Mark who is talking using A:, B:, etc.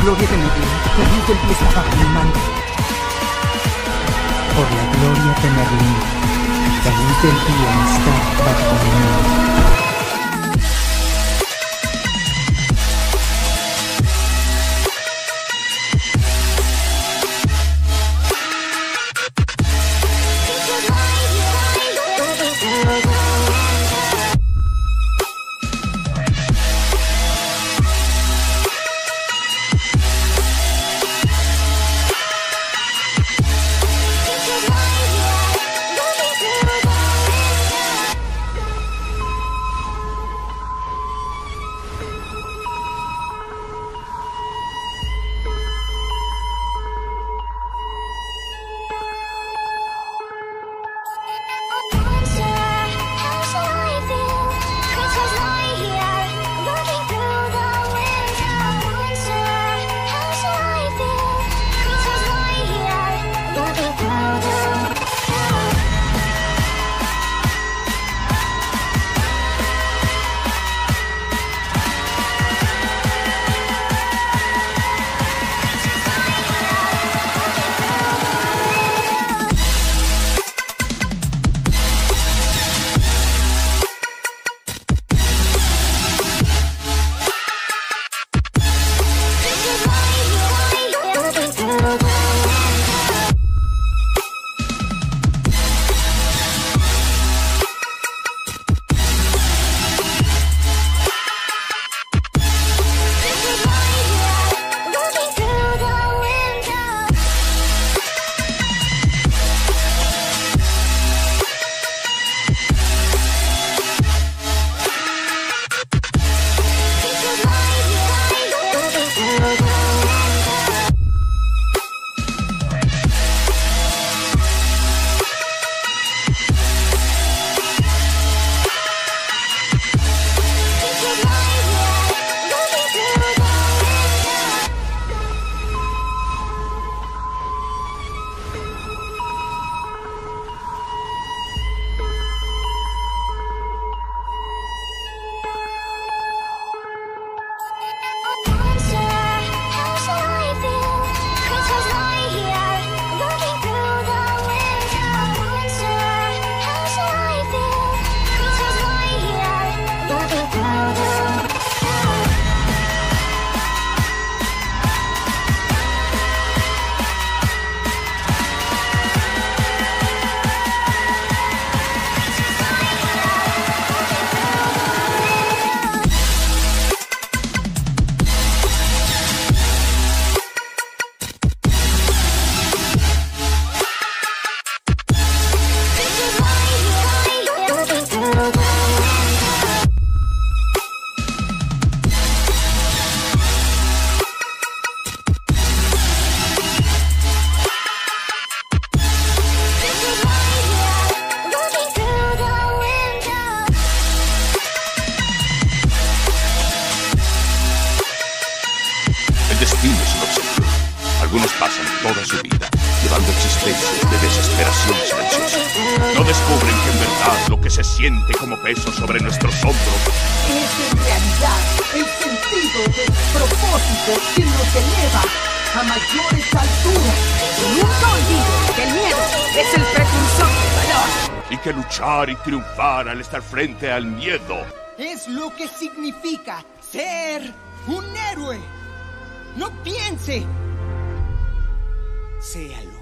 A: gloria de Merlín, la Little estaba filmando. Por la gloria de Merlín, la Little estaba filmando.
B: destino es un obsequio. Algunos pasan toda su vida llevando existencias de desesperación silenciosa. No descubren que en verdad lo que se siente como peso sobre nuestros hombros
C: es en realidad el sentido del propósito que nos eleva a mayores alturas.
D: Y nunca olviden que el miedo es el precursor del valor.
B: y que luchar y triunfar al estar frente al miedo
C: Es lo que significa ser un héroe. No piense, séalo.